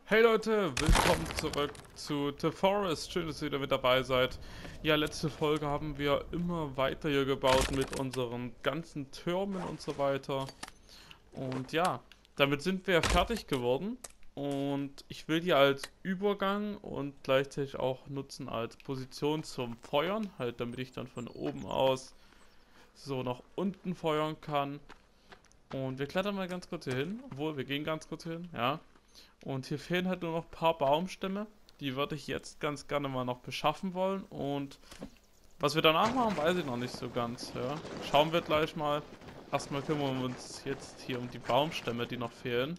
Hey Leute, willkommen zurück zu The Forest. Schön, dass ihr wieder mit dabei seid. Ja, letzte Folge haben wir immer weiter hier gebaut mit unseren ganzen Türmen und so weiter. Und ja, damit sind wir fertig geworden. Und ich will die als Übergang und gleichzeitig auch nutzen als Position zum Feuern. Halt, damit ich dann von oben aus so nach unten feuern kann. Und wir klettern mal ganz kurz hier hin. Obwohl, wir gehen ganz kurz hier hin, ja. Und hier fehlen halt nur noch ein paar Baumstämme. Die würde ich jetzt ganz gerne mal noch beschaffen wollen. Und was wir danach machen, weiß ich noch nicht so ganz. Ja. Schauen wir gleich mal. Erstmal kümmern wir uns jetzt hier um die Baumstämme, die noch fehlen.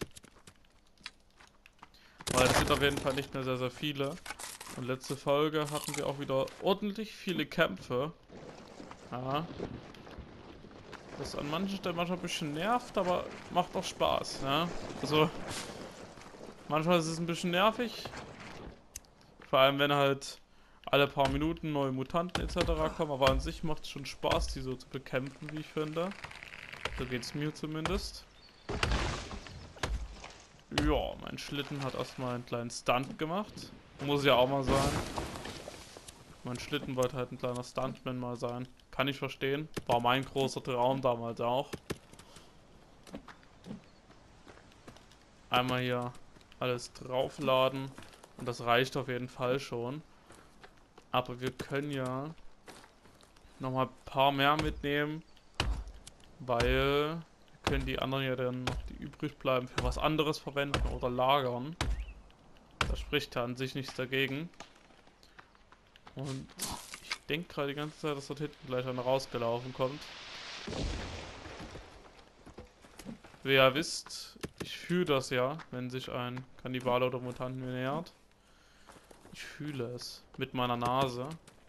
Weil es sind auf jeden Fall nicht mehr sehr, sehr viele. Und letzte Folge hatten wir auch wieder ordentlich viele Kämpfe. Ja. Das an manchen Stellen manchmal ein bisschen nervt, aber macht auch Spaß. Ja. Also manchmal ist es ein bisschen nervig. Vor allem, wenn halt alle paar Minuten neue Mutanten etc. kommen. Aber an sich macht es schon Spaß, die so zu bekämpfen, wie ich finde. So geht es mir zumindest. Ja, mein Schlitten hat erstmal einen kleinen Stunt gemacht. Muss ja auch mal sein. Mein Schlitten wollte halt ein kleiner Stuntman mal sein. Kann ich verstehen. War mein großer Traum damals auch. Einmal hier alles draufladen. Und das reicht auf jeden Fall schon. Aber wir können ja nochmal ein paar mehr mitnehmen. Weil wir können die anderen ja dann noch, die übrig bleiben, für was anderes verwenden oder lagern. Da spricht ja an sich nichts dagegen. Und ich denke gerade die ganze Zeit, dass dort hinten gleich einer rausgelaufen kommt. Wie ihr wisst, ich fühle das ja, wenn sich ein Kannibale oder Mutant mir nähert. Ich fühle es mit meiner Nase.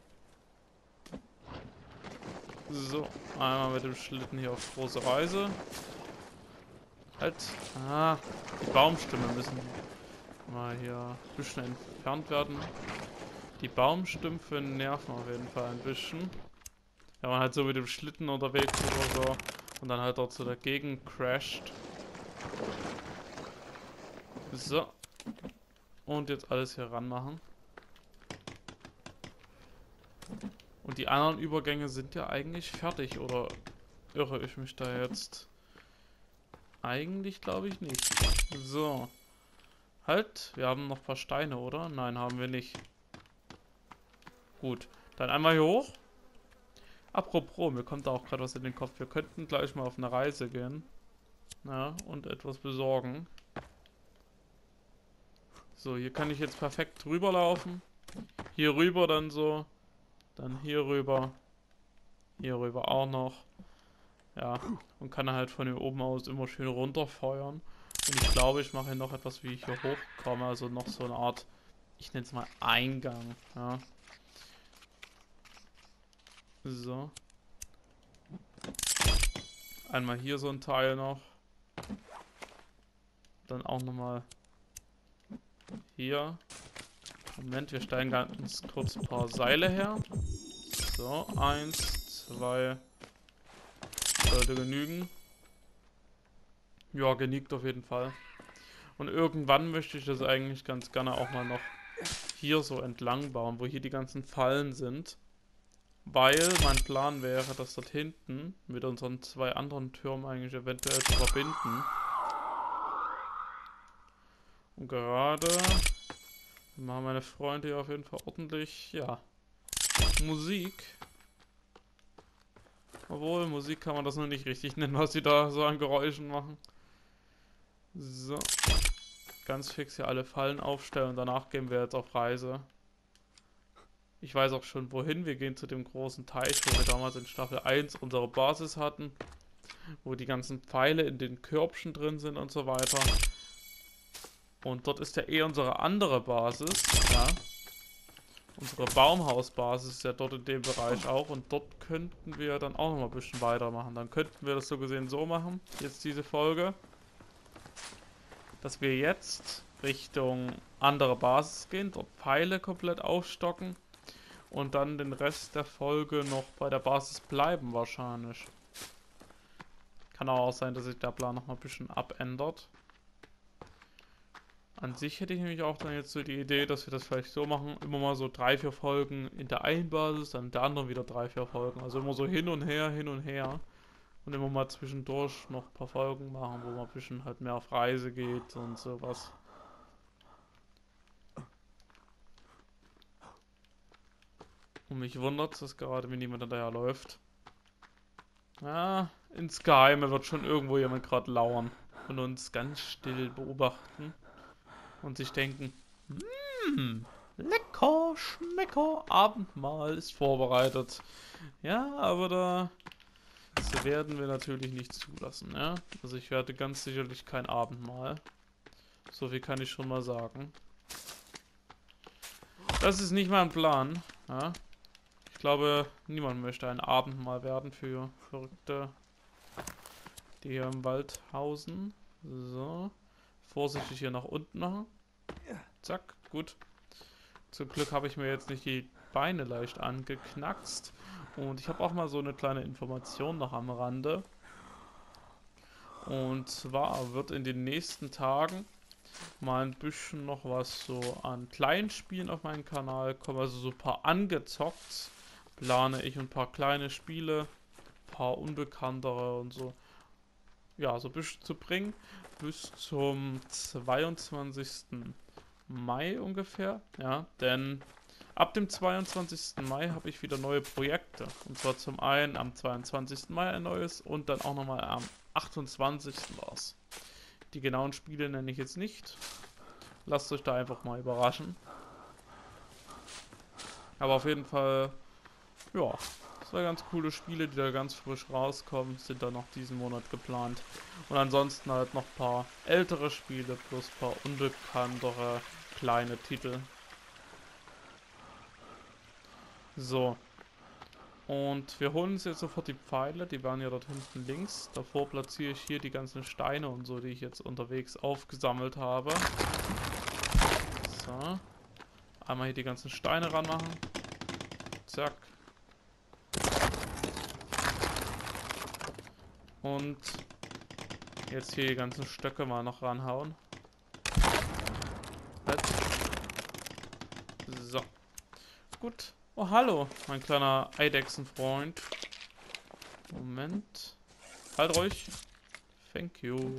So, einmal mit dem Schlitten hier auf große Reise. Halt, die Baumstämme müssen mal hier ein bisschen entfernt werden. Die Baumstümpfe nerven auf jeden Fall ein bisschen. Wenn man halt so mit dem Schlitten unterwegs ist oder so und dann halt dort so dagegen crasht. So. Und jetzt alles hier ranmachen. Und die anderen Übergänge sind ja eigentlich fertig, oder irre ich mich da jetzt? Eigentlich glaube ich nicht. So. Halt, wir haben noch ein paar Steine, oder? Nein, haben wir nicht. Gut, dann einmal hier hoch. Apropos, mir kommt da auch gerade was in den Kopf. Wir könnten gleich mal auf eine Reise gehen. Ja, und etwas besorgen. So, hier kann ich jetzt perfekt drüber laufen. Hier rüber dann so. Dann hier rüber. Hier rüber auch noch. Ja, und kann halt von hier oben aus immer schön runterfeuern. Und ich glaube, ich mache hier noch etwas, wie ich hier hochkomme. Also noch so eine Art, ich nenne es mal Eingang. Ja. So. Einmal hier so ein Teil noch. Dann auch nochmal hier. Moment, wir steigen ganz kurz ein paar Seile her. So, 1, 2. Sollte genügen. Ja, genügt auf jeden Fall. Und irgendwann möchte ich das eigentlich ganz gerne auch mal noch hier so entlang bauen, wo hier die ganzen Fallen sind. Weil mein Plan wäre, das dort hinten mit unseren zwei anderen Türmen eigentlich eventuell zu verbinden. Und gerade machen meine Freunde hier auf jeden Fall ordentlich, ja, Musik. Obwohl, Musik kann man das noch nicht richtig nennen, was sie da so an Geräuschen machen. So. Ganz fix hier alle Fallen aufstellen und danach gehen wir jetzt auf Reise. Ich weiß auch schon wohin. Wir gehen zu dem großen Teich, wo wir damals in Staffel 1 unsere Basis hatten. Wo die ganzen Pfeile in den Körbchen drin sind und so weiter. Und dort ist ja eh unsere andere Basis. Ja. Unsere Baumhausbasis ist ja dort in dem Bereich auch. Und dort könnten wir dann auch noch mal ein bisschen weitermachen. Dann könnten wir das so gesehen so machen. Jetzt diese Folge. Dass wir jetzt Richtung andere Basis gehen. Dort Pfeile komplett aufstocken. Und dann den Rest der Folge noch bei der Basis bleiben wahrscheinlich. Kann auch sein, dass sich der Plan noch mal ein bisschen abändert. An sich hätte ich nämlich auch dann jetzt so die Idee, dass wir das vielleicht so machen, immer mal so 3, 4 Folgen in der einen Basis, dann in der anderen wieder 3, 4 Folgen. Also immer so hin und her, hin und her. Und immer mal zwischendurch noch ein paar Folgen machen, wo man ein bisschen halt mehr auf Reise geht und sowas. Und mich wundert es gerade, wenn niemand daher läuft. Ja, insgeheim wird schon irgendwo jemand gerade lauern und uns ganz still beobachten und sich denken, lecker, schmecker, Abendmahl ist vorbereitet. Ja, aber das werden wir natürlich nicht zulassen, ja. Also ich werde ganz sicherlich kein Abendmahl. So viel kann ich schon mal sagen. Das ist nicht mein Plan, ja. Ich glaube, niemand möchte ein Abendmahl werden für Verrückte, die hier im Wald hausen. So. Vorsichtig hier nach unten machen. Zack, gut. Zum Glück habe ich mir jetzt nicht die Beine leicht angeknackst. Und ich habe auch mal so eine kleine Information noch am Rande. Und zwar wird in den nächsten Tagen mal ein bisschen noch was so an kleinen Spielen auf meinen Kanal kommen. Also so ein paar angezockt plane ich, ein paar kleine Spiele, ein paar unbekanntere und so. Ja, so ein bisschen zu bringen. Bis zum 22. Mai ungefähr. Ja, denn ab dem 22. Mai habe ich wieder neue Projekte. Und zwar zum einen am 22. Mai ein neues und dann auch nochmal am 28. war's. Die genauen Spiele nenne ich jetzt nicht. Lasst euch da einfach mal überraschen. Aber auf jeden Fall, ja, 2 ganz coole Spiele, die da ganz frisch rauskommen, sind da noch diesen Monat geplant. Und ansonsten halt noch ein paar ältere Spiele plus ein paar unbekanntere kleine Titel. So. Und wir holen uns jetzt sofort die Pfeile, die waren ja dort hinten links. Davor platziere ich hier die ganzen Steine und so, die ich jetzt unterwegs aufgesammelt habe. So. Einmal hier die ganzen Steine ranmachen. Zack. Und jetzt hier die ganzen Stöcke mal noch ranhauen. So. Gut. Oh, hallo, mein kleiner Eidechsenfreund. Moment. Halt ruhig. Thank you.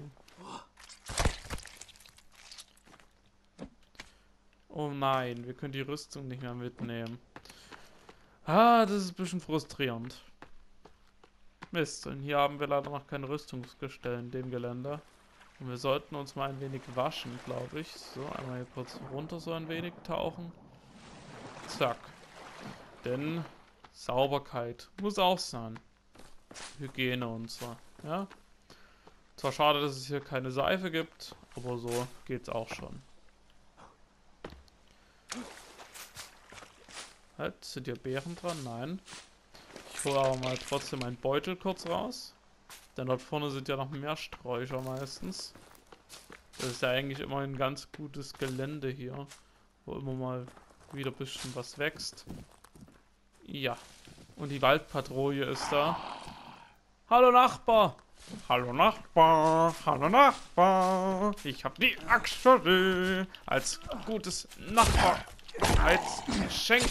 Oh nein, wir können die Rüstung nicht mehr mitnehmen. Ah, das ist ein bisschen frustrierend. Mist, und hier haben wir leider noch kein Rüstungsgestell in dem Gelände. Und wir sollten uns mal ein wenig waschen, glaube ich. So, einmal hier kurz runter so ein wenig tauchen. Zack. Denn Sauberkeit muss auch sein. Hygiene und so. Ja. Zwar schade, dass es hier keine Seife gibt, aber so geht's auch schon. Halt, sind hier Beeren dran? Nein. Ich hole aber mal trotzdem meinen Beutel kurz raus. Denn dort vorne sind ja noch mehr Sträucher meistens. Das ist ja eigentlich immer ein ganz gutes Gelände hier, wo immer mal wieder ein bisschen was wächst. Ja. Und die Waldpatrouille ist da. Hallo Nachbar! Hallo Nachbar! Hallo Nachbar! Ich hab die Axt für dich als gutes Nachbarheitsgeschenk.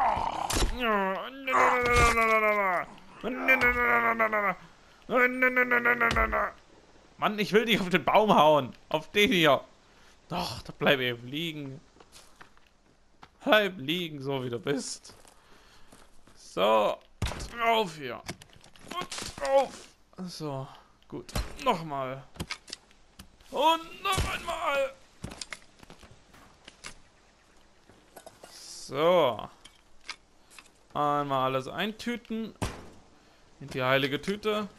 Mann, ich will dich auf den Baum hauen. Auf den hier. Doch, da bleib eben liegen. Bleib liegen, so wie du bist. So, drauf hier. Und drauf. So, gut. Nochmal. Und noch einmal. So. Einmal alles eintüten. In die heilige Tüte.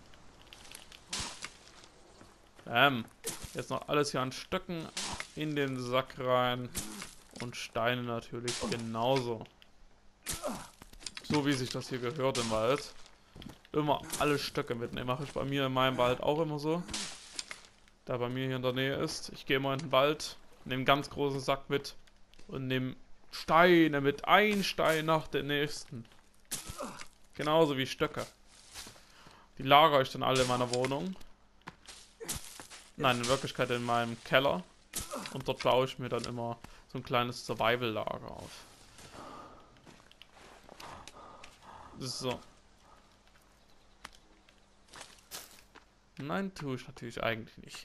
Jetzt noch alles hier an Stöcken in den Sack rein. Und Steine natürlich genauso. So wie sich das hier gehört im Wald. Immer alle Stöcke mitnehmen. Mache ich bei mir in meinem Wald auch immer so. Da bei mir hier in der Nähe ist. Ich gehe immer in den Wald, nehme einen ganz großen Sack mit und nehme Steine mit. Ein Stein nach dem nächsten. Genauso wie Stöcke. Die lagere ich dann alle in meiner Wohnung. Nein, in Wirklichkeit in meinem Keller. Und dort baue ich mir dann immer so ein kleines Survival-Lager auf. So. Nein, tue ich natürlich eigentlich nicht.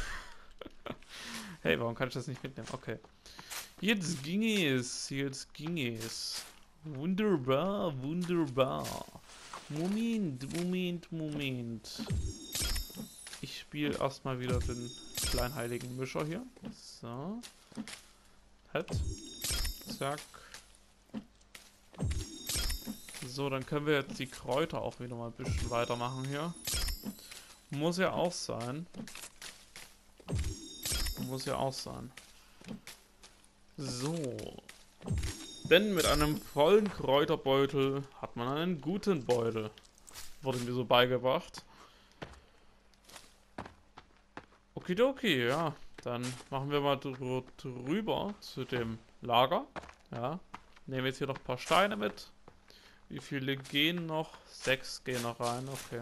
Hey, warum kann ich das nicht mitnehmen? Okay. Jetzt ging es. Jetzt ging es. Wunderbar, wunderbar. Moment. Ich spiele erstmal wieder den kleinheiligen Mischer hier. So. Halt. Zack. So, dann können wir jetzt die Kräuter auch wieder mal ein bisschen weitermachen hier. Muss ja auch sein. Muss ja auch sein. So. Denn mit einem vollen Kräuterbeutel hat man einen guten Beutel. Wurde mir so beigebracht. Okidoki, ja. Dann machen wir mal drüber zu dem Lager. Ja. Nehmen jetzt hier noch ein paar Steine mit. Wie viele gehen noch? 6 gehen noch rein, okay.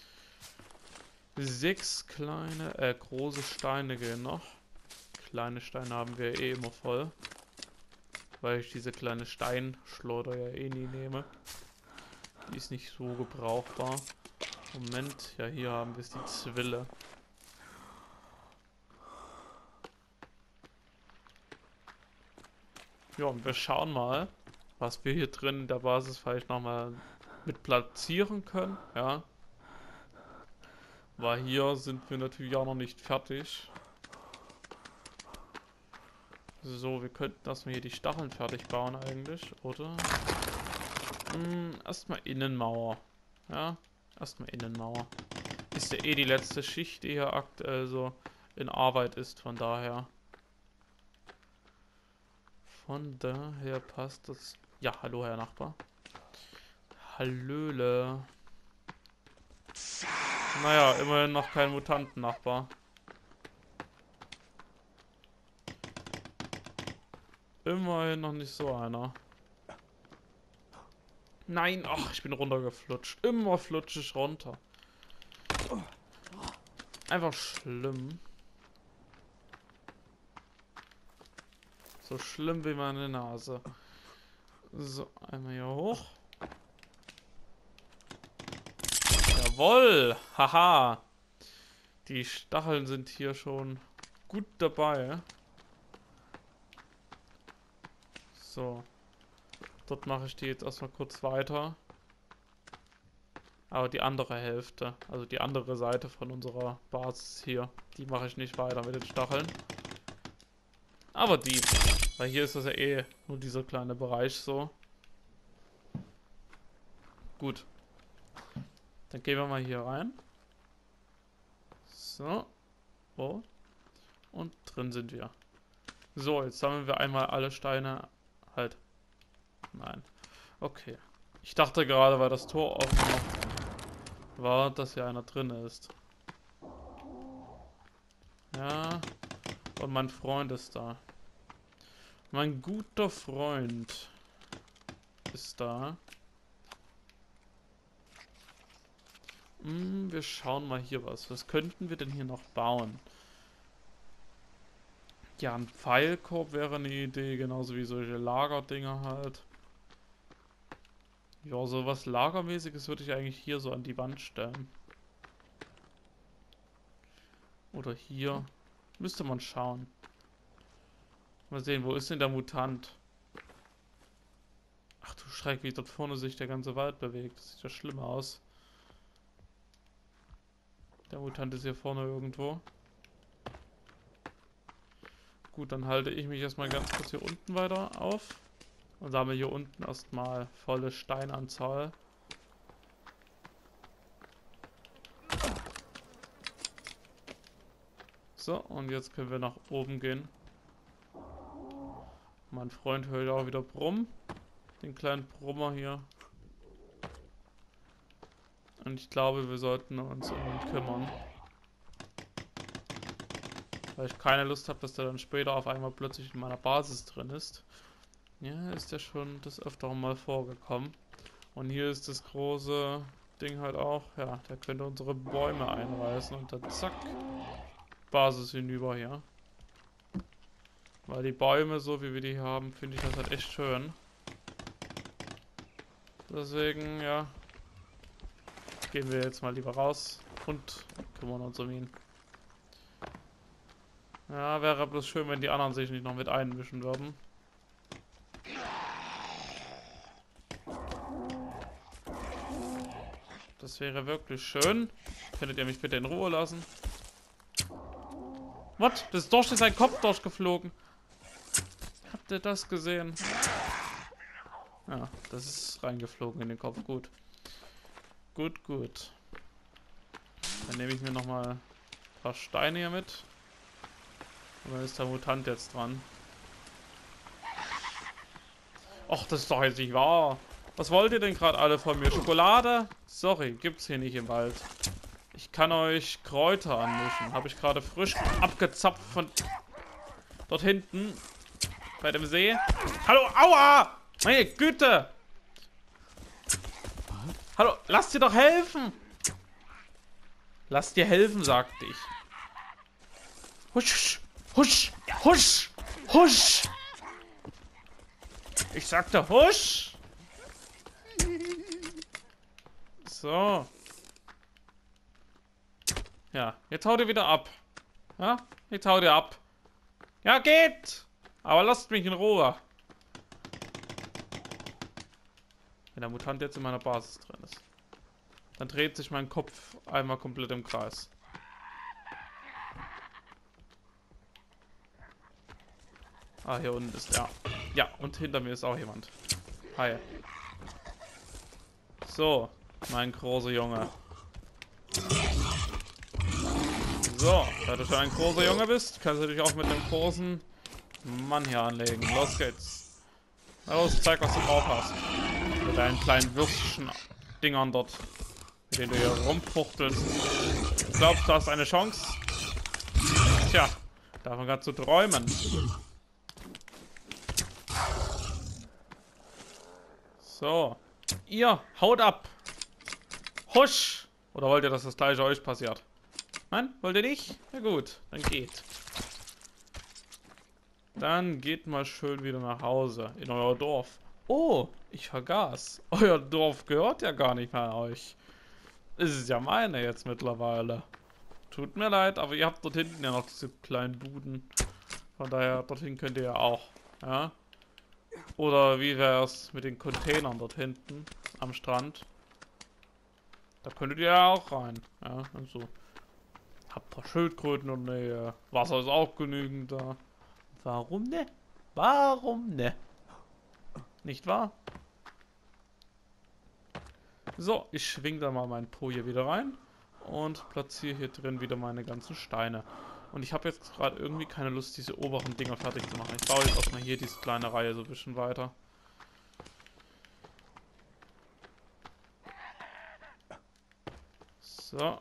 6 große Steine gehen noch. Kleine Steine haben wir eh immer voll. Weil ich diese kleine Steinschleuder ja eh nie nehme. Die ist nicht so gebrauchbar. Moment, ja hier haben wir die Zwille. Ja, und wir schauen mal, was wir hier drin in der Basis vielleicht nochmal mit platzieren können. Ja. Weil hier sind wir natürlich auch noch nicht fertig. So, wir könnten erstmal hier die Stacheln fertig bauen eigentlich, oder? Erstmal Innenmauer. Ja, erstmal Innenmauer. Ist ja eh die letzte Schicht, die hier aktuell so in Arbeit ist, von daher. Von daher passt das. Ja, hallo Herr Nachbar. Hallöle. Naja, immerhin noch kein Mutanten-Nachbar. Immerhin noch nicht so einer. Nein, ach, ich bin runtergeflutscht. Immer flutsche ich runter. Einfach schlimm. So schlimm wie meine Nase. So, einmal hier hoch. Jawohl! Haha! Die Stacheln sind hier schon gut dabei. So. Dort mache ich die jetzt erstmal kurz weiter. Aber die andere Hälfte, also die andere Seite von unserer Basis hier, die mache ich nicht weiter mit den Stacheln. Aber die, weil hier ist das ja eh nur dieser kleine Bereich so. Gut. Dann gehen wir mal hier rein. So. Oh. Und drin sind wir. So, jetzt sammeln wir einmal alle Steine. Halt. Nein. Okay. Ich dachte gerade, weil das Tor offen war, dass hier einer drin ist. Ja. Und mein Freund ist da. Mein guter Freund ist da. Wir schauen mal hier was. Was könnten wir denn hier noch bauen? Ja, ein Pfeilkorb wäre eine Idee, genauso wie solche Lagerdinger halt. Ja, sowas Lagermäßiges würde ich eigentlich hier so an die Wand stellen. Oder hier. Müsste man schauen. Mal sehen, wo ist denn der Mutant? Ach du Schreck, wie dort vorne sich der ganze Wald bewegt. Das sieht ja schlimm aus. Der Mutant ist hier vorne irgendwo. Gut, dann halte ich mich erstmal ganz kurz hier unten weiter auf. Und sammle hier unten erstmal volle Steinanzahl. So, und jetzt können wir nach oben gehen. Mein Freund hört auch wieder Brumm. Den kleinen Brummer hier. Und ich glaube, wir sollten uns um ihn kümmern. Weil ich keine Lust habe, dass der dann später auf einmal plötzlich in meiner Basis drin ist. Ja, ist ja schon des Öfteren mal vorgekommen. Und hier ist das große Ding halt auch. Ja, der könnte unsere Bäume einreißen und dann zack. Basis hinüber hier. Weil die Bäume, so wie wir die haben, finde ich das halt echt schön. Deswegen, ja, gehen wir jetzt mal lieber raus und kümmern uns um ihn. Ja, wäre bloß schön, wenn die anderen sich nicht noch mit einmischen würden. Das wäre wirklich schön. Könntet ihr mich bitte in Ruhe lassen? Was? Das Dorsch ist ein Kopf durchgeflogen. Habt ihr das gesehen? Ja, das ist reingeflogen in den Kopf. Gut. Gut, gut. Dann nehme ich mir nochmal ein paar Steine hier mit. Und dann ist der Mutant jetzt dran. Och, das ist doch jetzt nicht wahr. Was wollt ihr denn gerade alle von mir? Schokolade? Sorry, gibt's hier nicht im Wald. Ich kann euch Kräuter anmischen. Habe ich gerade frisch abgezapft von dort hinten. Bei dem See. Hallo, aua! Meine Güte! Hallo, lass dir doch helfen! Lass dir helfen, sagte ich. Husch, husch, husch, husch! Ich sagte husch! So. Ja, jetzt haut ihr wieder ab. Ja, jetzt haut ihr ab. Ja, geht! Aber lasst mich in Ruhe. Wenn der Mutant jetzt in meiner Basis drin ist, dann dreht sich mein Kopf einmal komplett im Kreis. Ah, hier unten ist er. Ja, und hinter mir ist auch jemand. Hi. So, mein großer Junge. So, da du schon ein großer Junge bist, kannst du dich auch mit dem großen Mann hier anlegen. Los geht's. Na los, zeig, was du drauf hast. Mit deinen kleinen Würstchen-Dingern dort, mit denen du hier rumfuchtelst. Du glaubst, du hast eine Chance? Tja, davon kannst du träumen. So. Ihr, haut ab. Husch. Oder wollt ihr, dass das gleiche euch passiert? Nein? Wollt ihr nicht? Na gut, dann geht. Dann geht mal schön wieder nach Hause, in euer Dorf. Oh, ich vergaß. Euer Dorf gehört ja gar nicht mehr an euch. Es ist ja meine jetzt mittlerweile. Tut mir leid, aber ihr habt dort hinten ja noch diese kleinen Buden. Von daher, dorthin könnt ihr ja auch. Ja? Oder wie wäre es mit den Containern dort hinten am Strand? Da könntet ihr ja auch rein. Ja, also. Habt ein paar Schildkröten und ne, Wasser ist auch genügend da. Warum ne? Warum ne? Nicht wahr? So, ich schwing da mal meinen Po hier wieder rein und platziere hier drin wieder meine ganzen Steine. Und ich habe jetzt gerade irgendwie keine Lust, diese oberen Dinger fertig zu machen. Ich baue jetzt erstmal hier diese kleine Reihe so ein bisschen weiter. So.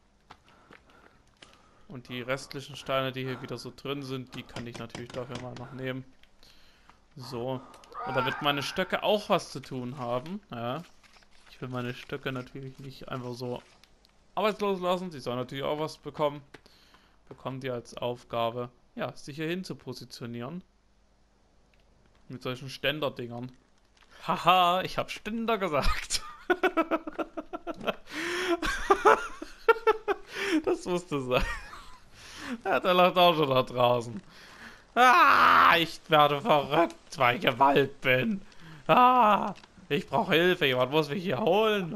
Und die restlichen Steine, die hier wieder so drin sind, die kann ich natürlich dafür mal noch nehmen. So. Und damit meine Stöcke auch was zu tun haben. Ja. Ich will meine Stöcke natürlich nicht einfach so arbeitslos lassen. Sie sollen natürlich auch was bekommen. Bekommen die als Aufgabe, ja, sich hier hin zu positionieren. Mit solchen Ständerdingern. Haha, ich habe Ständer gesagt. Das musste sein. Ja, der läuft auch schon da draußen. Ah, ich werde verrückt, weil ich im Wald bin. Ah, ich brauche Hilfe, jemand muss mich hier holen.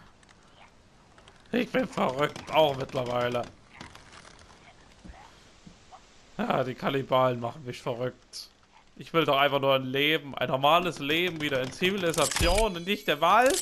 Ich bin verrückt, auch mittlerweile. Ja, die Kannibalen machen mich verrückt. Ich will doch einfach nur ein Leben, ein normales Leben, wieder in Zivilisation und nicht der Wald.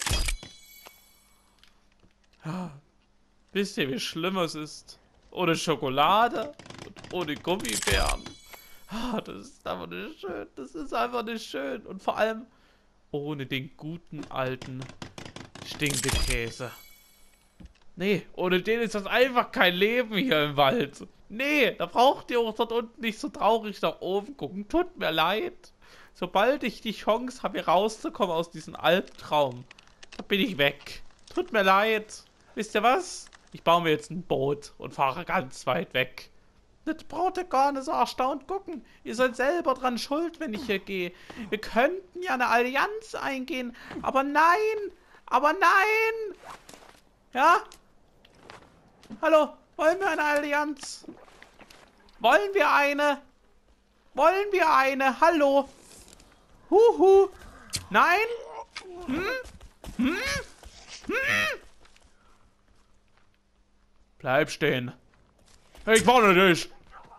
Wisst ihr, wie schlimm es ist? Ohne Schokolade und ohne Gummibären. Das ist einfach nicht schön. Das ist einfach nicht schön. Und vor allem ohne den guten alten Stinkekäse. Nee, ohne den ist das einfach kein Leben hier im Wald. Nee, da braucht ihr auch dort unten nicht so traurig nach oben gucken. Tut mir leid. Sobald ich die Chance habe, hier rauszukommen aus diesem Albtraum, da bin ich weg. Tut mir leid. Wisst ihr was? Ich baue mir jetzt ein Boot und fahre ganz weit weg. Das braucht ihr gar nicht so erstaunt gucken. Ihr seid selber dran schuld, wenn ich hier gehe. Wir könnten ja eine Allianz eingehen, aber nein! Aber nein! Ja? Hallo, wollen wir eine Allianz? Wollen wir eine? Wollen wir eine? Hallo? Huhu! Nein? Hm? Hm? Hm? Bleib stehen. Ich warne dich.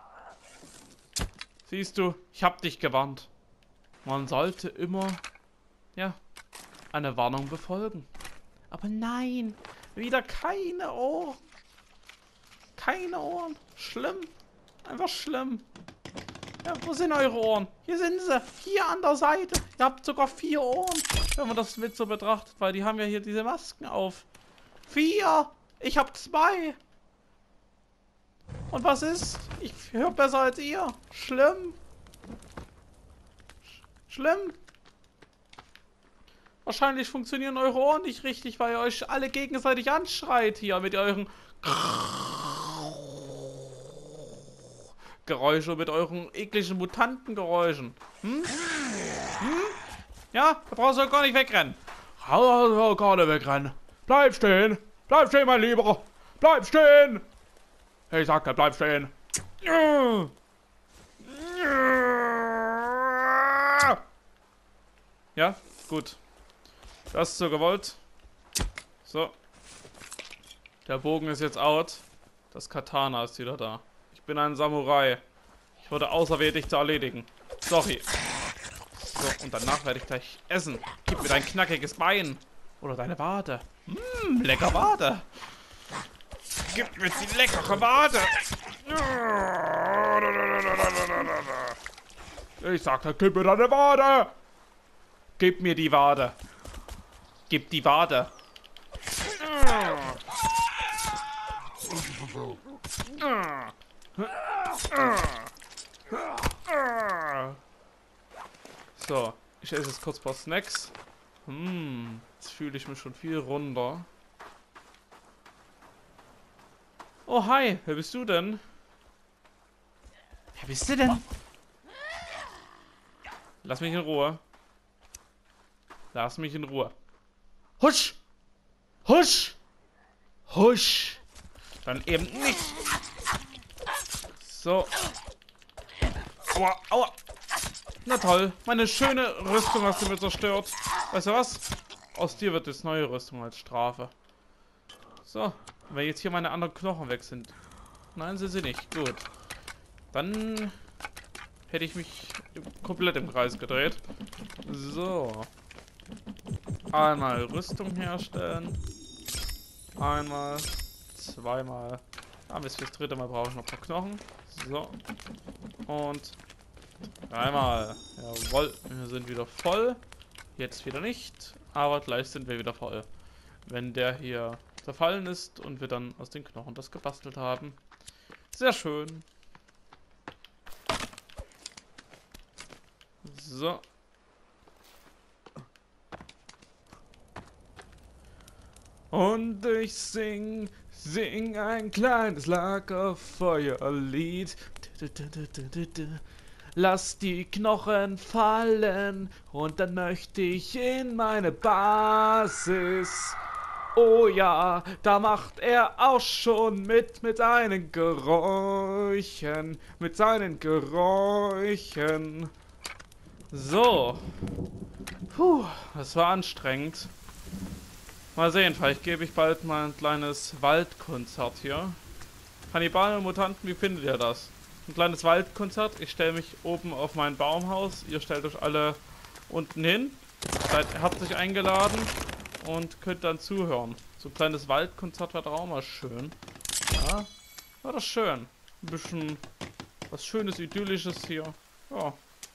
Siehst du, ich hab dich gewarnt. Man sollte immer, ja, eine Warnung befolgen. Aber nein, wieder keine Ohren. Keine Ohren. Schlimm. Einfach schlimm. Ja, wo sind eure Ohren? Hier sind sie. Hier an der Seite. Ihr habt sogar 4 Ohren. Wenn man das mit so betrachtet, weil die haben ja hier diese Masken auf. 4. Ich hab 2. Und was ist? Ich höre besser als ihr. Schlimm. Schlimm. Wahrscheinlich funktionieren eure Ohren nicht richtig, weil ihr euch alle gegenseitig anschreit hier mit euren Geräusche, mit euren ekligen Mutantengeräuschen. Hm? Hm? Ja, da brauchst du gar nicht wegrennen. Gar nicht wegrennen. Bleib stehen. Bleib stehen, mein Lieber. Bleib stehen. Ich sag dir, bleib stehen. Ja, gut. Das ist so gewollt. So. Der Bogen ist jetzt out. Das Katana ist wieder da. Ich bin ein Samurai. Ich wurde auserwählt, dich zu erledigen. Sorry. So, und danach werde ich gleich essen. Gib mir dein knackiges Bein. Oder deine Wade. Lecker Wade. Gib mir die leckere Wade. Ich sagte, gib mir deine Wade. Gib mir die Wade. Gib die Wade. So, ich esse jetzt kurz ein paar Snacks. Jetzt fühle ich mich schon viel runder. Oh, hi. Wer bist du denn? Wer bist du denn? Lass mich in Ruhe. Lass mich in Ruhe. Husch! Husch! Husch! Dann eben nicht. So. Aua, aua. Na toll. Meine schöne Rüstung hast du mir zerstört. Weißt du was? Aus dir wird jetzt neue Rüstung als Strafe. So. Wenn jetzt hier meine anderen Knochen weg sind. Nein, sind sie nicht. Gut. Dann hätte ich mich komplett im Kreis gedreht. So. Einmal Rüstung herstellen. Einmal. Zweimal. Ah, bis fürs 3. Mal brauche ich noch ein paar Knochen. So. Und dreimal. Jawohl. Wir sind wieder voll. Jetzt wieder nicht. Aber gleich sind wir wieder voll. Wenn der hier zerfallen ist und wir dann aus den Knochen das gebastelt haben. Sehr schön. So. Und ich sing ein kleines Lagerfeuerlied. Lass die Knochen fallen und dann möchte ich in meine Basis. Oh ja, da macht er auch schon mit seinen Geräuschen, So. Puh, das war anstrengend. Mal sehen, vielleicht gebe ich bald mal ein kleines Waldkonzert hier. Kannibalen und Mutanten, wie findet ihr das? Ein kleines Waldkonzert. Ich stelle mich oben auf mein Baumhaus. Ihr stellt euch alle unten hin. Seid herzlich eingeladen und könnt dann zuhören. So ein kleines Waldkonzert war doch auch mal schön. Ja, war das schön. Ein bisschen was Schönes, Idyllisches hier. Ja.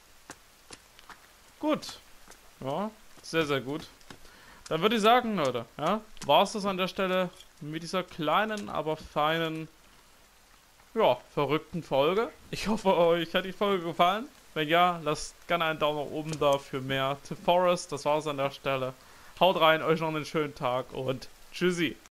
Gut. Ja, sehr, sehr gut. Dann würde ich sagen, Leute, ja, war es das an der Stelle mit dieser kleinen, aber feinen, ja, verrückten Folge. Ich hoffe, euch hat die Folge gefallen. Wenn ja, lasst gerne einen Daumen nach oben da für mehr The Forest. Das war's an der Stelle. Haut rein, euch noch einen schönen Tag und tschüssi.